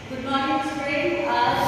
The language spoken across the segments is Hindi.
Good morning student. आज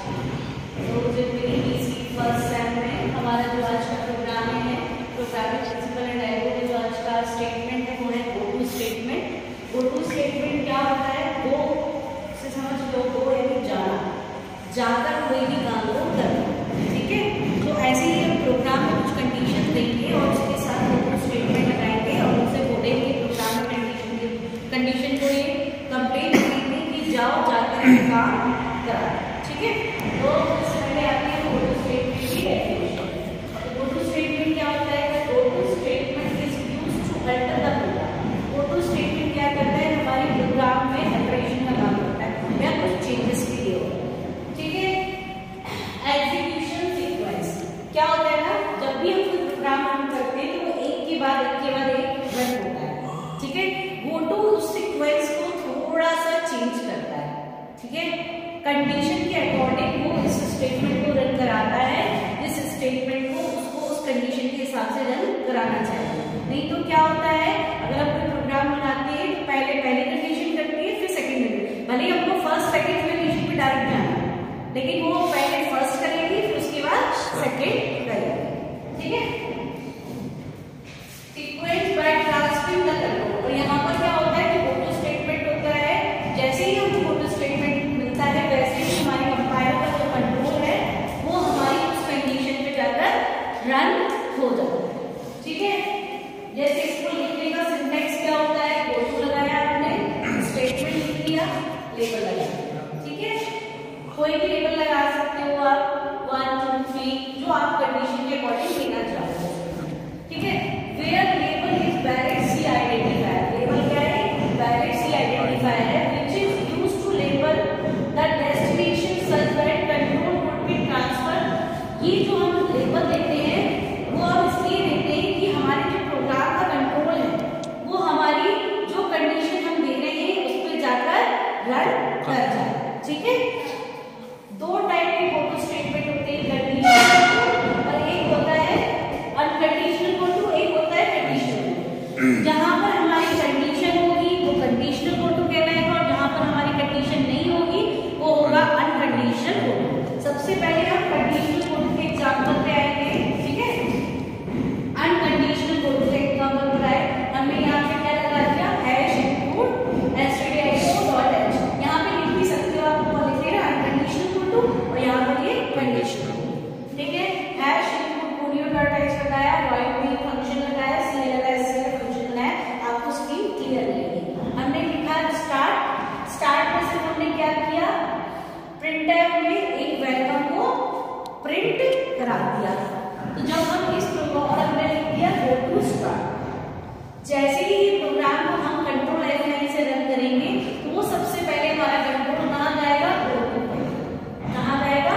फर्स्ट सेम में हमारा जो आज का प्रोग्राम है प्रोग्रामिंग प्रिंसिपल एंड एल्गोरिथम, जो आज का स्टेटमेंट है वो है go to statement. Go to statement क्या होता है? गो से समझ लो, गो यानी जाना, जाकर कोई भी काम को करना। ठीक है, तो ऐसे ही हम प्रोग्राम में कुछ कंडीशन देंगे और उसके साथ गो टू स्टेटमेंट लगाएंगे और उनसे बोलेंगे प्रोग्राम में कंडीशन को ये कंप्लीट करेंगे कि जाओ जाकर काम करा। ठीक है, तो इससे पहले आती है गो टू स्टेटमेंट की डेफिनेशन। तो गो टू स्टेटमेंट क्या होता है? Go to statement is used to alter the program. Go to statement क्या करता है? हमारे प्रोग्राम में ऑपरेशन का काम करता है या कुछ चेंजेस के लिए होता है। ठीक है, एग्जीक्यूशन सीक्वेंस क्या होता है ना, जब भी हम कोई प्रोग्राम रन करते हैं तो वो एक के बाद एक रन होता है। ठीक है, गो टू उस सीक्वेंस को थोड़ा सा चेंज करता है। ठीक है, कंडीशन के अकॉर्डिंग वो इस स्टेटमेंट को रन कराता है, जिस स्टेटमेंट को उसको उस कंडीशन के हिसाब से रन कराना चाहिए। नहीं तो क्या होता है, अगर आप कोई प्रोग्राम बनाते हैं तो पहले कंडीशन करती है, फिर सेकंड कंडीशन, भले ही हमको फर्स्ट सेकंड कंडीशन पे डायरेक्ट जाना, लेकिन वो पहले फर्स्ट करेगी फिर उसके बाद सेकंड करेगी। ठीक है, sequence by transferring the control. और यहाँ पर क्या होता है कि गो टू स्टेटमेंट होता है, जैसे ही हमको गो टू स्टेटमेंट मिलता है वैसे ही हमारी कंपाइलर का जो कंट्रोल है वो हमारी उस कंडीशन पे जाकर रन हो जाता है। ठीक है, जैसे इसको लिखने का सिंटैक्स क्या होता है? गो टू लगाया आपने, स्टेटमेंट लिख दिया, लेबल लगाया। ठीक है, कोई भी लेबल लगा सकते हो आप, 1 2 3 जो आप कंडीशन के अकॉर्डिंग देना चाहते हो। ठीक है, where label is valid C identifier. Label क्या है? वैलिड सी आइडेंटिफायर है which is used to label the destination such that control would be transferred. ये जो हम लेबल देते हैं वो हम इसलिए देते हैं कि हमारे जो प्रोग्राम का कंट्रोल है वो हमारी जो कंडीशन हम दे रहे हैं उस पर जाकर रन कर जाए। ठीक है, दो टाइप के गो टू स्टेटमेंट होते हैं, कंडीशनल और एक होता है अनकंडीशनल गो टू, एक होता है कंडीशनल। जहां पर हमारी कंडीशन होगी वो कंडीशनल गो टू कहलाएगा और जहां पर हमारी कंडीशन नहीं होगी वो होगा अनकंडीशनल गो टू। सबसे पहले हम कंडीशनल गो टू के एग्जांपल पे आएंगे। ठीक है, अनकंडीशनल गो टू के एग्जांपल पर आए, हमने यहाँ पे क्या लगा दिया? Hash include stdio.h। यहाँ पे लिख भी सकते हो आप, ऊपर लिख रहे अनकंडीशनल गो टू और यहाँ पर ये कंडीशनल। ठीक है, हैश इंक्लूड लगाया, void main फंक्शन लगाया, सी लगाया, सी फंक्शन लगाया, आपको स्क्रीन क्लियर रहेगी। हमने लिखा स्टार्ट में से हमने क्या किया? प्रिंटफ में एक वेलकम को प्रिंट करा दिया। तो जब हम इस प्रोग्राम और हमने लिख दिया गो टू स्टार्ट, जैसे ही ये प्रोग्राम को हम कंट्रोल F9 से रन करेंगे तो वो सबसे पहले हमारा कंट्रोल कहाँ जाएगा? गो टू पे। कहाँ जाएगा?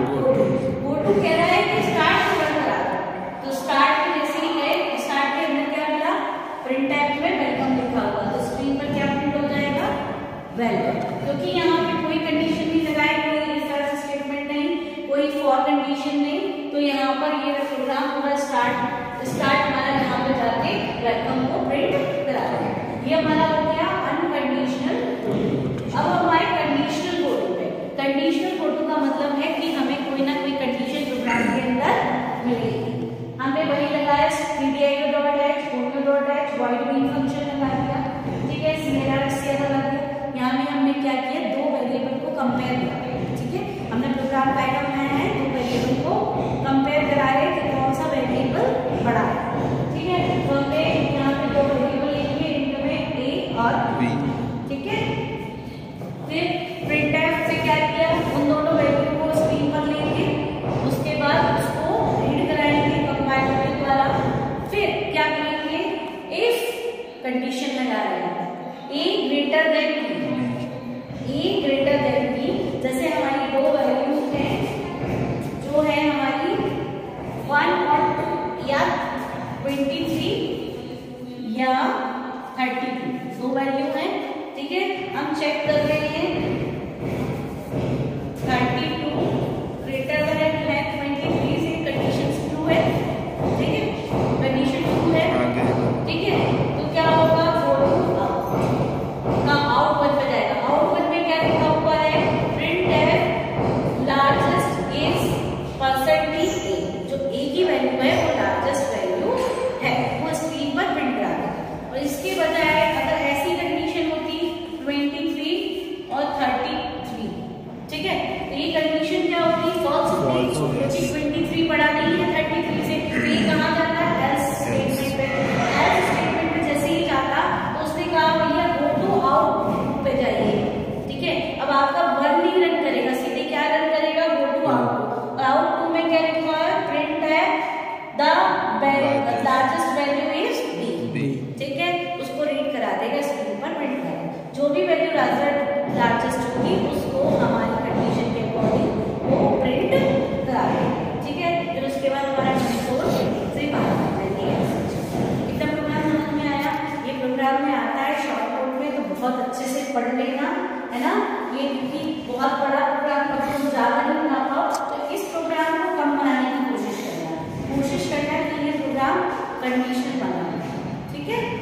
गो टू कह रहा है कि स्टार्ट को रन करा दो। तो स्टार्ट में जैसे ही गए, स्टार्ट के अंदर क्या मिला? प्रिंटफ में वेलकम लिखा हुआ, तो स्क्रीन पर क्या प्रिंट हो जाएगा? वेलकम। क्योंकि यहाँ पे कोई कंडीशन नहीं लगाई, कोई इस तरह से स्टेटमेंट नहीं, कोई फॉर कंडीशन नहीं, तो यहाँ पर ये प्रोग्राम पूरा स्टार्ट हमारा यहाँ पे जाके वेलकम को प्रिंट करा देगा। ये हमारा हो गया अनकंडीशनल। अब हमारे कंडीशनल गो टू पे, कंडीशनल गो टू का मतलब है कि हमें कोई ना कोई कंडीशन प्रोग्राम के अंदर मिलेगी। हमने वही लगाया stdio.h, stdio.h, void main function लगा दिया। ठीक है, सी लगा दिया। यहाँ में हमने क्या किया? दो वेरिएबल को कंपेयर किया। ठीक है, हमने प्रोग्राम पैटर्न बनाया है, दो वेरिएबल को कंपेयर करा रहे कि कौन सा वेरिएबल बड़ा है। ठीक है, तो हमने यहाँ पे दो वेरिएबल लेंगे, इनमें ए और बी। ठीक है, फिर प्रिंटफ से क्या किया? उन दोनों वेरिएबल को स्क्रीन पर लेंगे, उसके बाद उसको रीड कराएंगे कंपाइलर द्वारा। फिर क्या करेंगे? इफ कंडीशन लगा रहे हैं, A greater than B, condition क्या होगी, फॉल्स होगी, क्योंकि 23 बढ़ा दी है 33 से, तो ये कहाँ जाता है, एल्स स्टेटमेंट पे। एल्स स्टेटमेंट पे जैसे ही जाता तो उसने कहा भैया गो टू आउट पे जाइए, ठीक है। अब आपका वन नहीं रन करेगा, सीधे क्या रन करेगा, go to out. Out two में क्या लिखा है, प्रिंट है the largest value is B, ठीक है। उसको रीड करा देगा, स्क्रीन पर प्रिंट करेगा, जो भी वैल्यू लार्जेस्ट होगी उसको हमारी कंडीशन के अकॉर्डिंग वो प्रिंट करा देगा, ठीक है। फिर उसके बाद हमारा कंसोल से बाहर आ जाएगी। इतना प्रोग्राम समझ में आया, ये प्रोग्राम में आता है शॉर्ट नोट में, तो बहुत अच्छे से पढ़ लेना, है ना। ये क्योंकि बहुत बड़ा प्रोग्राम कभी ज्यादा नहीं बना पाओ, तो इस प्रोग्राम को कम बनाने की कोशिश करना है कि ये प्रोग्राम कंडीशन बना, ठीक है।